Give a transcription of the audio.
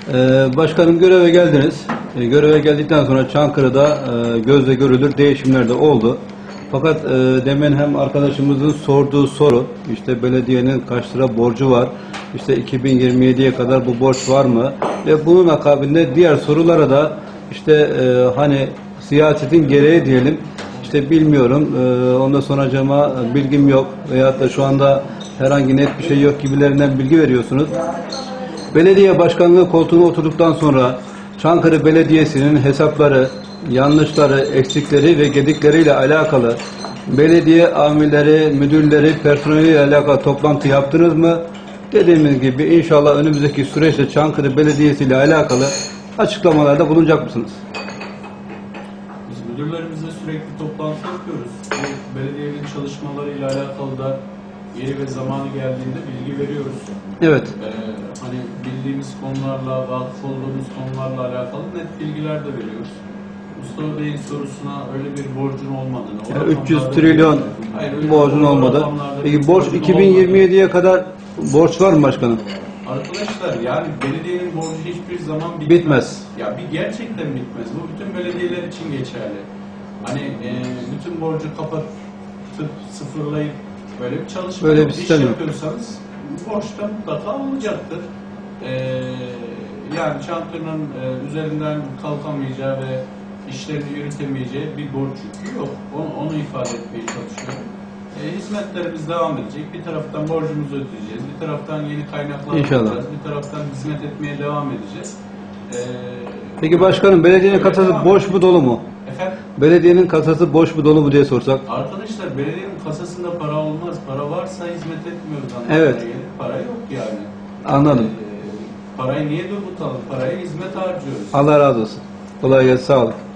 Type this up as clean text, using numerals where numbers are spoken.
Başkanım göreve geldiniz. Göreve geldikten sonra Çankırı'da gözle görülür değişimler de oldu. Fakat demin hem arkadaşımızın sorduğu soru, işte belediyenin kaç lira borcu var, işte 2027'ye kadar bu borç var mı? Ve bunun akabinde diğer sorulara da işte hani siyasetin gereği diyelim, işte bilmiyorum, ondan sonra acaba bilgim yok veyahut da şu anda herhangi net bir şey yok gibilerinden bilgi veriyorsunuz. Belediye başkanlığı koltuğuna oturduktan sonra Çankırı Belediyesi'nin hesapları, yanlışları, eksikleri ve gedikleriyle alakalı belediye amirleri, müdürleri, personeliyle alakalı toplantı yaptınız mı? Dediğimiz gibi inşallah önümüzdeki süreçte Çankırı Belediyesi ile alakalı açıklamalarda bulunacak mısınız? Biz müdürlerimizle sürekli toplantı yapıyoruz. Bu belediyenin çalışmalarıyla alakalı da yeri ve zamanı geldiğinde bilgi veriyoruz. Evet. Hani bildiğimiz konularla, vakıf olduğumuz konularla alakalı net bilgiler de veriyoruz. Mustafa Bey'in sorusuna öyle bir borcun olmadığını... Yani 300 trilyon borcun olmadı. Peki borç 2027'ye kadar borç var mı başkanım? Arkadaşlar yani belediyenin borcu hiçbir zaman Bitmez. Ya gerçekten bitmez. Bu bütün belediyeler için geçerli. Hani bütün borcu kapatıp sıfırlayıp böyle bir çalışma böyle bir iş sistem yapıyorsanız borçta mutlaka olacaktır. Yani Çankırı'nın üzerinden kalkamayacağı ve işlerini yürütemeyeceği bir borç yükü yok. Onu ifade etmeye çalışıyorum. Hizmetlerimiz devam edecek. Bir taraftan borcumuzu ödeyeceğiz. Bir taraftan yeni kaynaklar bulacağız. Bir taraftan hizmet etmeye devam edeceğiz. Peki başkanım, belediyenin kasası boş mu dolu mu? Efendim? Belediyenin kasası boş mu dolu mu diye sorsak? Arkadaşlar belediyenin kasasında para olmaz. Para varsa hizmet etmiyoruz. Evet. Para yok yani. Anladım. Parayı niye durdutalım? Parayı hizmet harcıyoruz. Allah razı olsun. Kolay gelsin. Sağ olun.